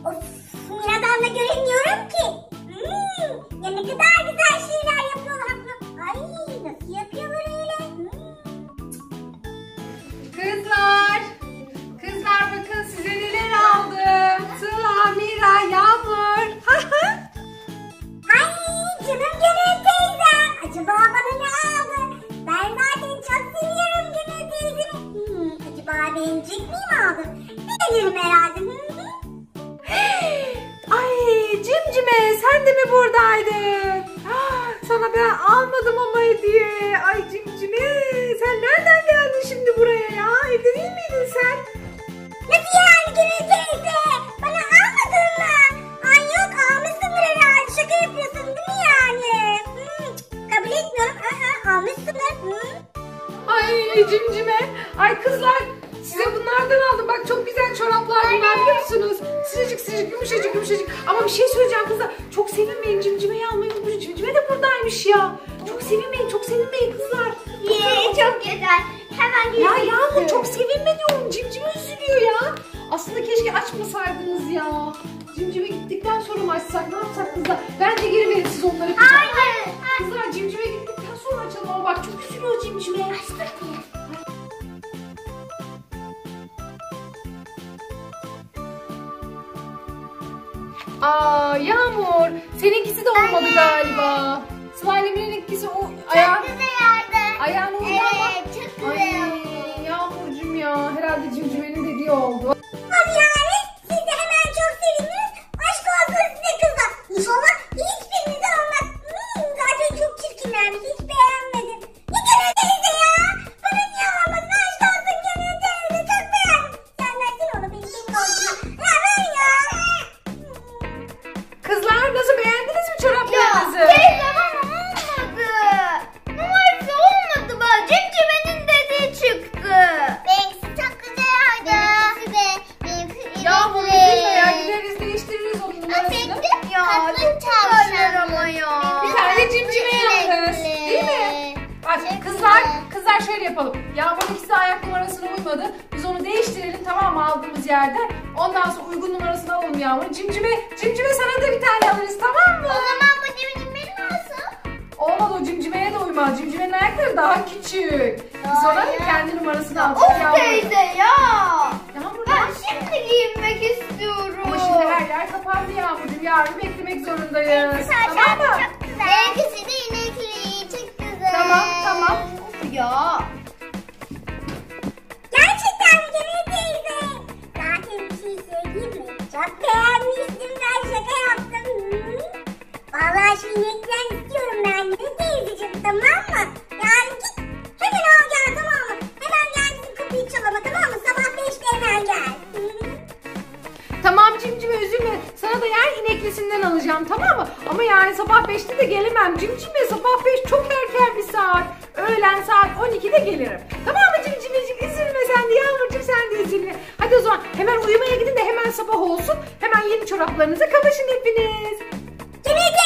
Of, Mira'dan da göremiyorum ki. Ya ne kadar güzel şeyler yapıyorlar. Ay, nasıl yapıyorlar öyle? Kızlar bakın size neler aldım. Sıla, Mira, Yağmur. Ay canım Gönül teyzem. Acaba bana ne aldı? Ben zaten çok seviyorum Gönül teyzemi. Acaba beğenecek miyim aldım? Beğenirim herhalde. Ay Cimcime sen de mi buradaydın? Sana ben almadım ama hediye. Ay Cimcime sen nereden geldin şimdi buraya ya? Evde değil miydin sen? Nasıl yani Gönül teyze? Bana almadın mı? Ay yok, almışsındır herhalde. Şaka yapıyorsun değil mi yani? Kabul etmiyorum. Almışsındır. Ay Cimcime. Ay kızlar size bunlardan aldım. Bak çok güzel çoraplar bunlar biliyor musunuz? Sıcacık yumuşacık. Ama bir şey söyleyeceğim kızlar. Çok sevinmeyin Cimcime'yi almayı unutmayın. Cimcime de buradaymış ya. Çok sevinmeyin kızlar. Çok güzel. Hemen Ya Yağmur çok sevinme diyorum. Cimcime üzülüyor ya. Aslında keşke açmasaydınız ya. Cimcime gittikten sonra mı açsak? Ne yapsak kızlar? Bence geri verin siz onları. Hayır. Kızlar Cimcime gittikten sonra açalım ama bak çok üzülüyor Cimcime. Aa Yağmur, seninkisi de olmadı galiba. Slime'ın ikisi o ayağını uydu ama. Çok Ay Yağmurcuğum ya, herhalde Cimcime'nin dediği oldu. Hadi yani siz de hemen çok sevindiniz. Aşk olsun size kızlar. İnşallah hiçbirinize olmaz. Zaten çok çirkinlermiş. Hiç beğenmedim. Ya Gönül teyze ya. Bana niye almadın? Aşk olsun Gönül teyze. Çok beğendim. Sen versene onu benim olsun. Ya ver ya. Kızlar nasıl, beğendiniz mi çoraplarınızı? Teyze bana olmadı. Numarası olmadı bana. Cimcime'nin dediği çıktı. Benimkisi çok güzeldi. Benimkisi de. Yağmur üzülme ya, gideriz değiştiririz onun numarasını. Ya çok güzeller ama ya. Bir tane Cimcime'ye alırız. Değil mi? Bak kızlar şöyle yapalım. Yağmur'un ikisi ayak numarasına uymadı. Biz onu değiştirelim tamam mı, aldığımız yerden. Ondan sonra uygun numarasını alalım Yağmur. Cimcime sana da bir tane alırız tamam mı? O zaman bu Cimcime'nin olsun. Olmaz, o Cimcime'ye de uymaz. Cimcime'nin ayakları daha küçük. Biz ona kendi numarasını aldık. Of teyze ya. Yağmur, Ben şimdi giyinmek istiyorum. ama şimdi her yer kapandı Yağmurcuğum. Yarın beklemek zorundayız. Tamam mı? Çok güzel. Benimkisi de inekli. Çok güzel. Tamam. Ya. Gerçekten mi Gönül teyze? Zaten bir şey söyleyeyim mi? Çok beğenmiştim, ben şaka yaptım. Vallahi şu inekten istiyorum ben Gönül teyzeciğim, tamam mı? Yani git hemen al gel, tamam mı? Hemen gel bizim kapıyı çalama, tamam mı? Sabah 5'te hemen gel. Tamam Cimcime üzülme. Sana da yer ineklisinden alacağım tamam mı? Ama yani sabah 5'te de gelemem. Cimcime sabah 5 çok erken bir saat. Öğlen saat 12'de gelirim. Tamam mı Cimcimeciğim? Üzülme sen de, Yağmurcuğum sen de üzülme. Hadi o zaman hemen uyumaya gidin de hemen sabah olsun. Hemen yeni çoraplarınıza kavuşun hepiniz. Gönül